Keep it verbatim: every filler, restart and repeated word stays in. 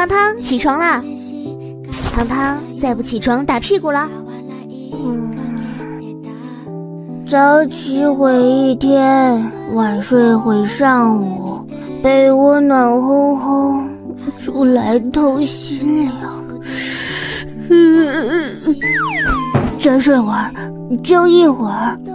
汤汤，起床啦！汤汤，再不起床打屁股了。 嗯，早起会一天，晚睡会上午，被窝暖烘烘，出来透心凉。嗯，再睡会儿，就一会儿。